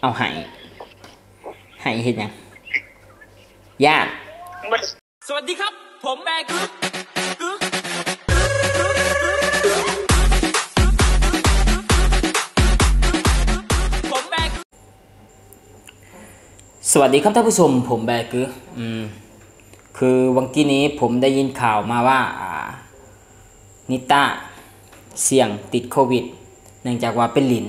เอาให้เห็นยังญาติสวัสดีครับผมแบกสวัสดีครับท่านผู้ชมผมแบกคือวันกี้นี้ผมได้ยินข่าวมาว่านิต้าเสี่ยงติดโควิดเนื่องจากว่าเป็นหลิน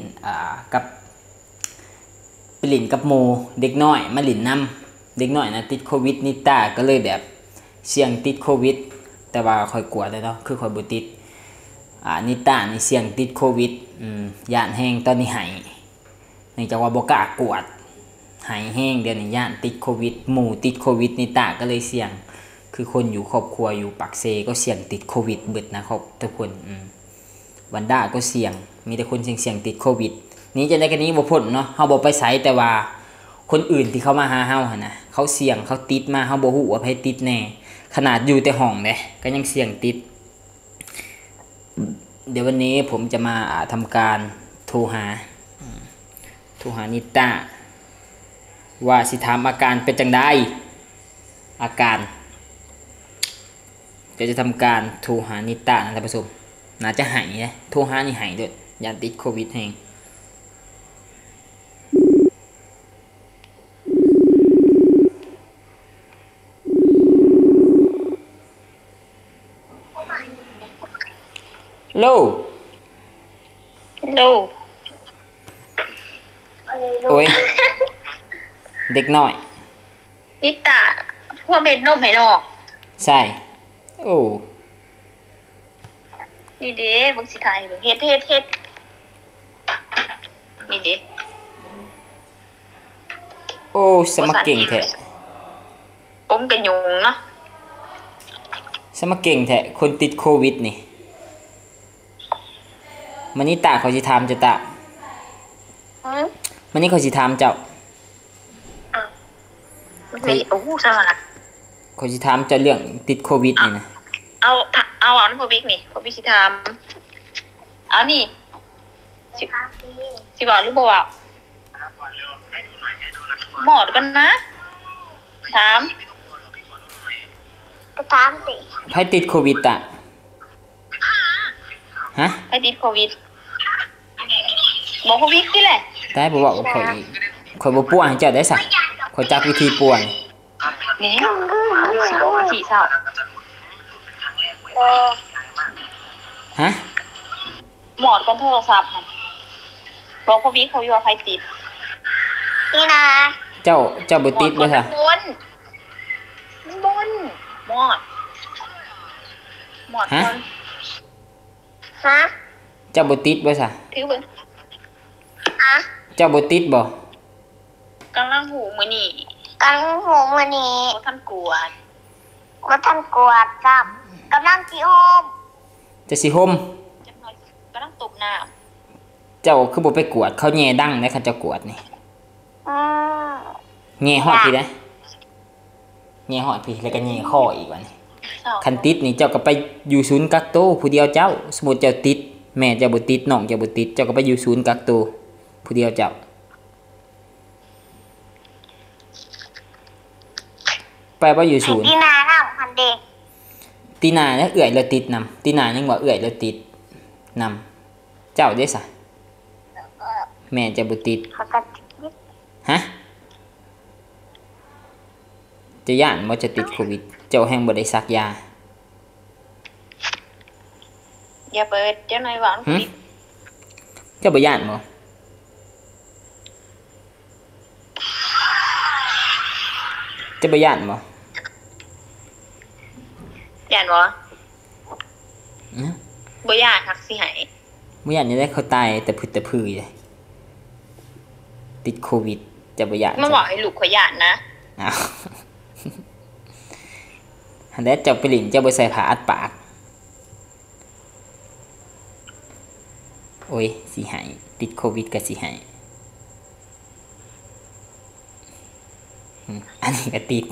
กับโมเด็กน้อยมาหลินน้ำเด็กน้อยนะติดโควิดนิต้าก็เลยแบบเสี่ยงติดโควิดแต่ว่าค่อยกลัวเลยเนาะคือค่อยบ่ติดนิต้านี่เสี่ยงติดโควิดย่านแห้งตอนนี้หายเนื่องจากว่าบ่กล้ากวดหายแห้งเดี๋ยวนี้ย่านติดโควิดหมู่ติดโควิดนิต้าก็เลยเสี่ยงคือคนอยู่ครอบครัวอยู่ปากเซก็เสี่ยงติดโควิดเบิดนะครับทุกคนวันด้าก็เสี่ยงมีแต่คนเสี่ยงติดโควิดนี้จะได้กันนี้บ่พ้นเนาะเฮาบ่ไปไสแต่ว่าคนอื่นที่เขามาหาเฮาหั่นน่ะเขาเสี่ยงเขาติดมาเฮาบ่ฮู้ว่าไผติดแน่ขนาดอยู่แต่ห้องเด้ก็ยังเสี่ยงติดเดี๋ยววันนี้ผมจะมาทำการโทรหานิต้าว่าสิถามอาการเป็นจังไดอาการจะทำการโทรหานิต้านะท่านผู้ชมน่าจะหายนะโทรหานี่หายด้วยยาติดโควิดแห้งโลโอ้ยเด็กน้อยนิตาพวกเม็ดนมให้นอกใช่โอ้นี่เด้บึงสิทายเบิ่งเฮ็ดนี่เด้โอ้สมัครเก่งแท้ผมก็ยุงเนาะสมัครเก่งแท้คนติดโควิดนี่มันนี่ตาเขาสิถามจะตามันนี่เขาสิถามเจ้าโอ้สวัสดีเขาสิถามเจ้าเรื่องติดโควิดนี่นะเอาน้ำโควิดนี่โควิดสิถามเอานี่สิบอกหรือบ่ว่าหมอดกันนะถามสิใครติดโควิดอ่ะฮะใครติดโควิดบอกโควิดสิแหละได้บ่บอกกับข่อยบ่ป่วยให้เจ้าได้สักข่อยจักวิธีป่วยนี่สีเศร้าฮะหมอดกันโทรศัพท์บอกโควิดเขาอยู่ว่าใครติดนี่นะเจ้าบ่ติดบ่ซะบนหมอดฮะเจ้าบ่ติดบ่ซะถือเบิ่งเจ้าบ่ติดบ่กำลังหูมื้อนี้บ่ทันกวดกับกำลังสิโฮมจะสิห่มกำลังตบน้ำเจ้าคือบ่ไปกวดเขาแย่ดังนะคันเจ้ากวดนี่แย่ฮอดพี่นะแย่ฮอดพี่แล้วก็แย่คออีกว่านี่คันติดนี่เจ้าก็ไปอยู่ศูนย์กักตัวผู้เดียวเจ้าสมมุติเจ้าติดแม่เจ้าบ่ติดน้องเจ้าบ่ติดเจ้าก็ไปอยู่ศูนย์กักตัวผู้เดียวเจ้าไปบ่อยู่ศูนย์ตีนาน้ำพันเด็กตีนาเนี่ยเอื่อยแล้วติดนำตีนายังว่าเอื่อยแล้วติดนำเจ้าได้ซะแม่เจ้าบ่ติดฮะจะย่านบ่จะติดโควิดเจ้าแห่งบ่ได้ซักยาอย่าเปิดเจ้าหน่อยหวานติดเจ้าบ่ย่านบ่เจ้าบ่ย่านบ่ย่านบ่บ่ย่านฮักสิให้บ่ย่านนี่ได้เขาตายแต่ผึดแต่พือเลยติดโควิดเจ้าบ่ย่านมาบอกให้ลูกข่อยย่านนะอ้าวอันนั้นเจ้าไปหลินเจ้าบ่ใส่ผ้าอัดปากโอ้ยสิให้ติดโควิดก็สิให้อันนี้ก็ติด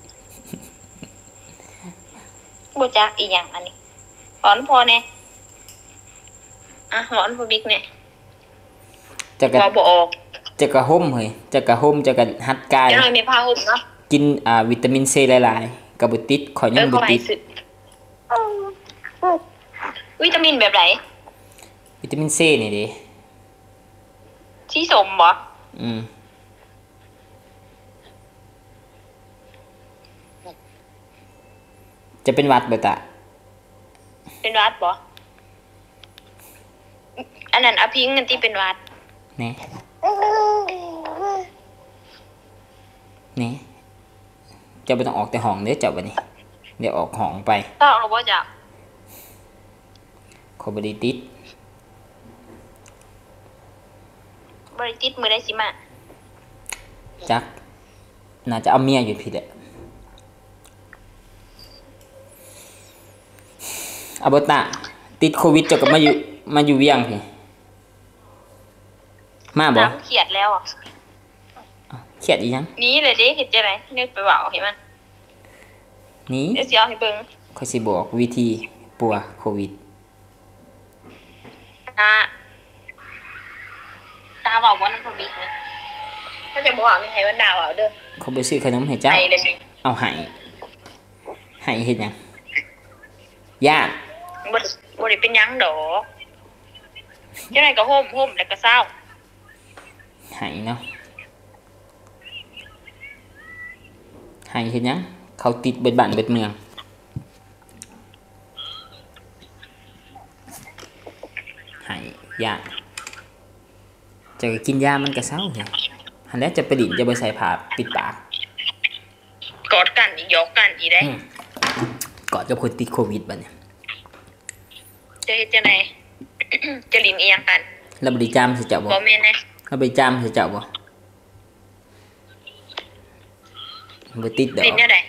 บ่จักอีหยังอันนี้ถอนพอแน่ถอนพอบิ๊กแน่จะก็บ่ออกจะกระห่มเฮ้ยจะกระห่มจะกระหัดกายจะหน่อยมีผ้าห่มเนาะกินวิตามินซีหลายๆกับบ่ติดข่อยยังบ่เข้าไปติดสึวิตามินแบบไหนวิตามินซีนี่ดิสีส้มบ่อืมจะเป็นหวัดบ่ตะเป็นหวัดบ่อันนั้นอภิงเงินที่เป็นหวัดแหน่แหน่เจ้าบ่ต้องออกแต่ห้องเด้อเจ้าบัดนี้เดี๋ยวออกห้องไปต้องเอาบ่จ้ะขอยบ่ได้ติดบริติดมือได้สิมาจักน่าจะเอาเมียอยู่พี่แหละอาบ่ตะติดโควิดเจ้าก็มาอยู่เวียงพี่มาบ่น้ำเขียดแล้วอ่ะเครียดอีหยังนี้เลยดิเห็นจะไหนนึกไปว่าเอาให้มันนี่เดี๋ยวสิเอาให้เบิ่งข้อยสิบอกวิธีปัวโควิดตาบอกว่าน้ำพริกนะถ้าจะบอกไม่ให้วันดาวเอาเด้อเขาไปซื้อขนมให้เจ้าไอ้เลยสิเอาให้เฮ็ดหยังญาติบ่ได้เป็นหยังดอกเจ้าไหนก็ห่มแล้วก็เศร้าให้เนาะให้เฮ็ดหยังเขาติดเบิดบ้านเบิดเมืองให้ญาติจะกินยามันก็เศร้าเนี่ยหันแล้วจะไปดินจะไปใส่ผ้าปิดปากกอดกันอีกยกกันอีกได้ก่อนจะคนติดโควิดบัดเนี่ยจะเฮ็ดจะไหน จะลิ้นเอียงกันแล้วบริจามสิเจ้าบ่บ่แม่นนะแล้วบริจามสิเจ้าบ่บ่ติดดอกลิ้นแนวใด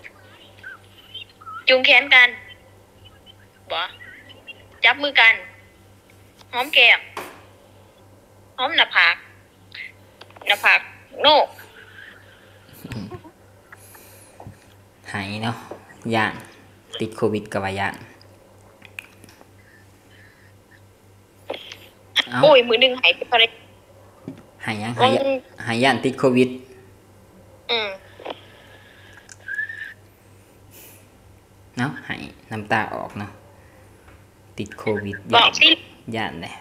จุงแขนกันบ่จับมือกันหอมแก้มหอมหน้าผากโนกหายเนาะย่านติดโควิดกับว่าย่านเอ้าโอ้ยมือหนึงหายไปเท่าไหร่หายยังหายย่านติดโควิดอืมเนาะหายน้ำตาออกเนาะติดโควิดบอกสิย่านเลย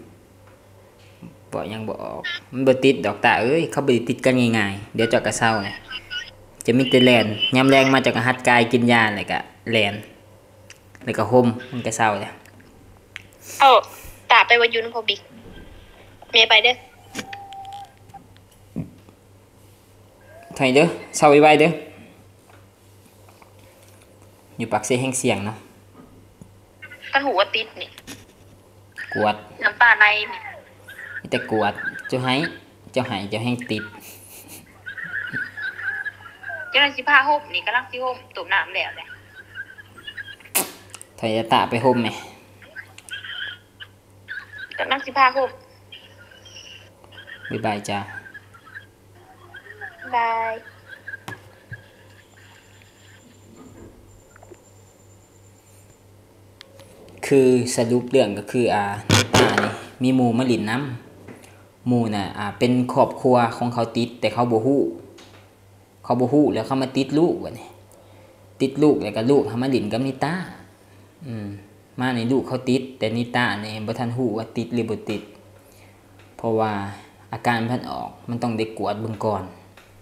บอกยังบอกออกมันบ่ติดดอกตาเอ้ยเขาบ่ได้ติดกันง่ายๆเดี๋ยวเจาะกระเซ้าเนี่ยจะมีแต่แลนยามแรงมาจากหัดกายกินยาแล้วก็แลนแล้วก็ห่มมันก็เศร้าเลยเอาตาไปวันยุนพอบิ๊กเมย์ไปเด้อไทยเด้อเศร้าไว้เด้ออยู่ปากเสียแห่งเสียงเนาะกันหูว่าติดนี่กวดน้ำตาไหลนี่มีแต่กวดเจ้าให้เจ้าแห่งติดเจ้าหน้าที่ผ้าห่มนี่กำลังสิห่มตุ่มน้ำแล้วแหละไทยจะตาไปห่มไหมกำลังสิผ้าห่มบ๊ายบายจ้าบายคือสรุปเรื่องก็คือนี่มีหมู่มาหลินน้ำหมู่น่ะเป็นครอบครัวของเขาติดแต่เขาบ่ฮู้แล้วเขามาติดลูกวะนี่ติดลูกแล้วก็ลูกเขามาหลินกับนิต้ามาในลูกเขาติดแต่นิต้าเนี่ยบ่ทันฮู้ว่าติดหรือบ่ติดเพราะว่าอาการมันออกมันต้องได้กวดเบิ่งก่อน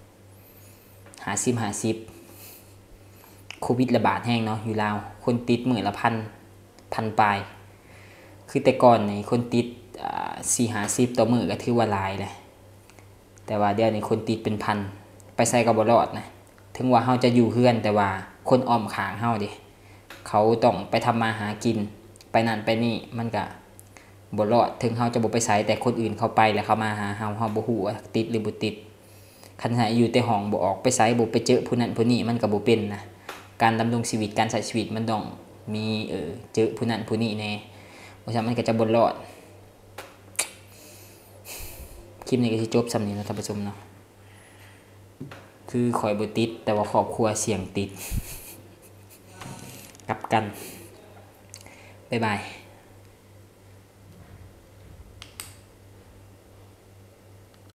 50โควิดระบาดแห้งเนาะอยู่ลาวคนติดมื้อละพันปลายคือแต่ก่อนนี่คนติด4-50ต่อมื้อก็ถือว่าหลายเลยแต่ว่าเดี๋ยวนี้คนติดเป็นพันไปใส่ก็บ่รอดนะถึงว่าเฮาจะอยู่เฮือนแต่ว่าคนอ้อมข้างเฮาดิเขาต้องไปทำมาหากินไปนั่นไปนี่มันก็บ่รอดถึงเฮาจะบ่ไปไสแต่คนอื่นเขาไปแล้วเขามาหาเฮาบ่ฮู้ว่าติดหรือบ่ติดคันอยู่แต่ห้องบ่ออกไปไสบ่ไปเจอผู้นั้นผู้นี้มันก็บ่เป็นนะการดำรงชีวิตการใช้ชีวิตมันต้องมีเจอผู้นั้นผู้นี้แน่เพราะฉะนั้นมันก็จะบ่รอดคลิปนี้ก็สิจบส่ำนี้นะท่านผู้ชมเนาะคือข่อยบ่ติดแต่ว่าครอบครัวเสี่ยงติดกลับกันบ๊ายบาย